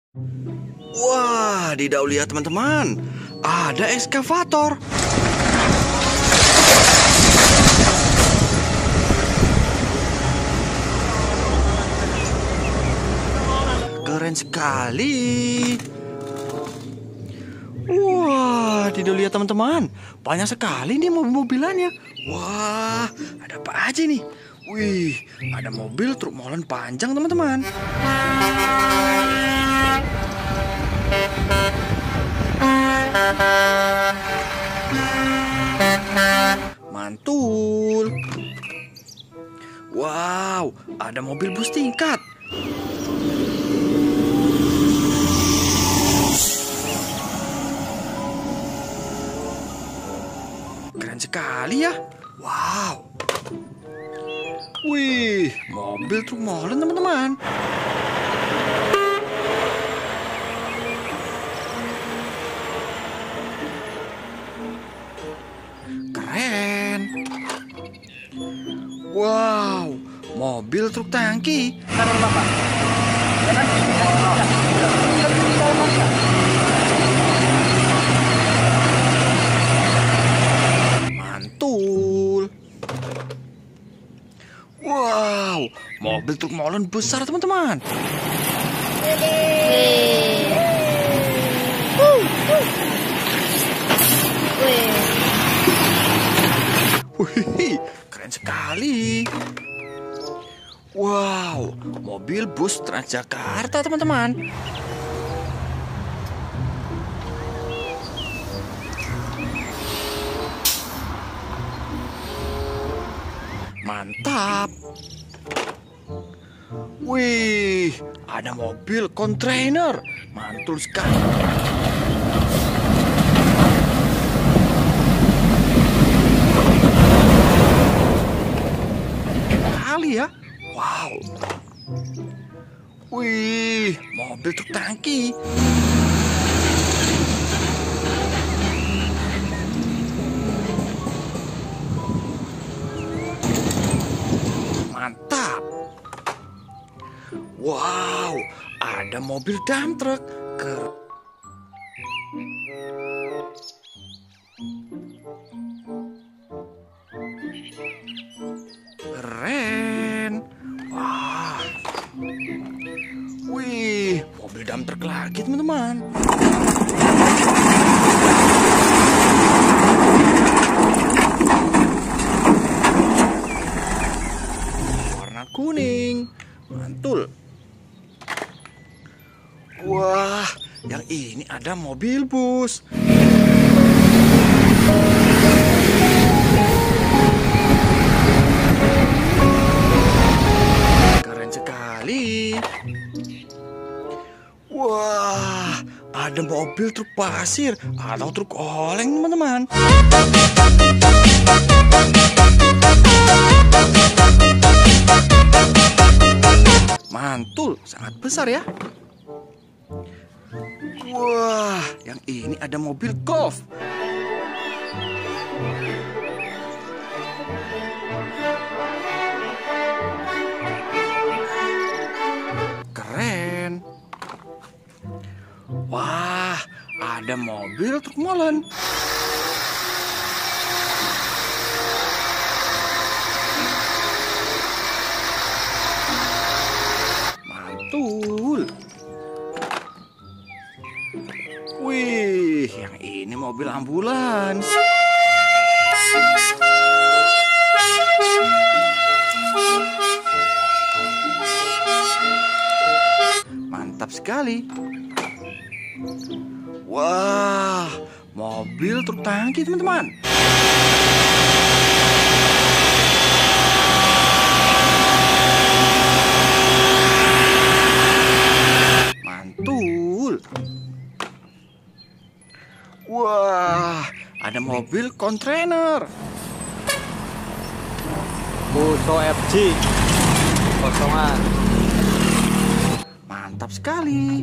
Wah, tidak lihat teman-teman, ada ekskavator. Keren sekali. Wah, tidak lihat teman-teman, banyak sekali nih mobil-mobilannya. Wah, ada apa aja nih? Wih, ada mobil truk molen panjang teman-teman. Mantul. Wow, ada mobil bus tingkat. Keren sekali ya. Wow. Wih, mobil truk molen teman-teman. Keren. Wow, mobil truk tangki. Mantul. Wow, mobil truk molen besar teman-teman. Wih, keren sekali. Wow, mobil bus Transjakarta teman-teman. Mantap. Wih, ada mobil kontainer. Mantul sekali. Kali ya. Wow. Wih, mobil truk tangki. Mantap. Wow, ada mobil dump truck. Keren. Wah. Wih, mobil dump truck lagi teman-teman. Warna kuning. Mantul. Wah, yang ini ada mobil bus. Keren sekali. Wah, ada mobil truk pasir atau truk oleng teman-teman. Mantul, sangat besar ya. Wah, yang ini ada mobil golf. Keren. Wah, ada mobil truk molen. Mantul. Wih, yang ini mobil ambulans. Mantap sekali. Wah, mobil truk tangki teman-teman. Mantul. Wah, ada mobil kontainer. Buso FG kosongan. Mantap sekali.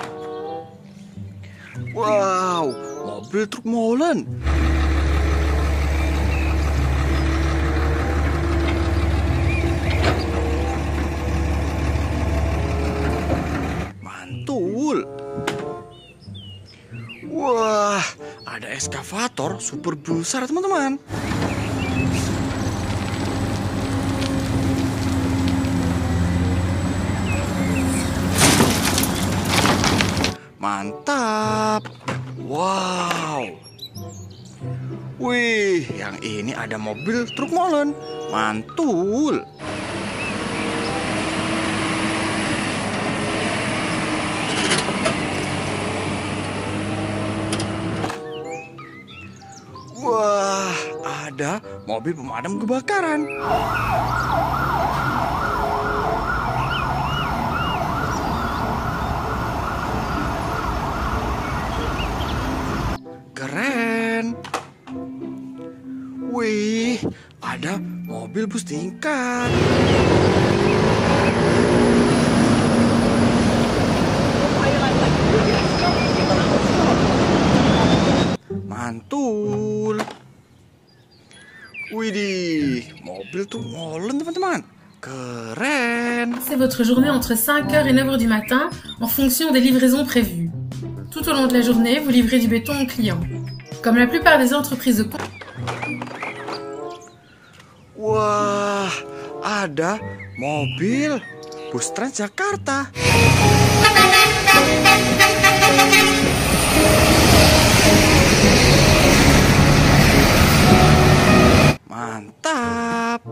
Wow, mobil truk molen. Mantul. ada eskavator super besar, teman-teman. Mantap. Wow. Wih, yang ini ada mobil truk molen. Mantul. Wah, ada mobil pemadam kebakaran. Keren. Wih, ada mobil bus tingkat. Mantul. Widih, mobil tuh molen, teman-teman. Keren. C'est votre journée entre 5h et 9h du matin en fonction des livraisons prévues. Tout au long de la journée, vous livrez du béton aux clients. Comme la plupart des entreprises de Wah, ada mobil bus Transjakarta. Mantap.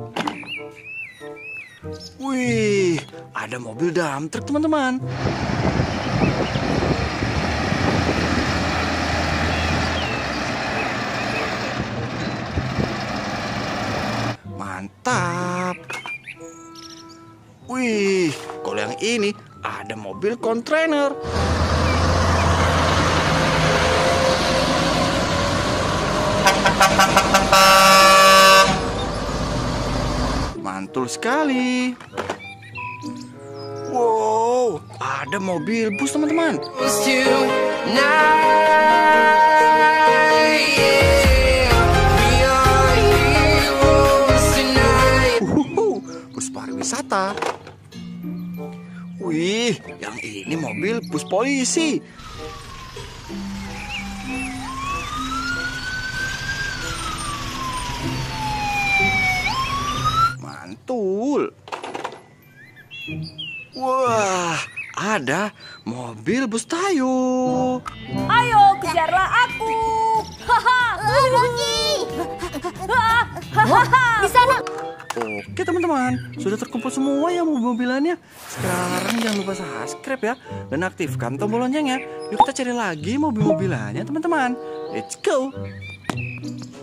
Wih, ada mobil dump truck, teman-teman. Mantap. Wih, kalau yang ini ada mobil kontainer. Mantul sekali. Wow, ada mobil bus, teman-teman. Bus pariwisata. Wih, yang ini mobil bus polisi. Mantul. Wah, ada mobil bus Tayo. Ayo, kejarlah aku. Haha. Di sana. Oke, teman-teman, sudah terkumpul semua ya mobil-mobilannya. Sekarang jangan lupa subscribe ya dan aktifkan tombol loncengnya. Yuk kita cari lagi mobil-mobilannya, teman-teman. Let's go.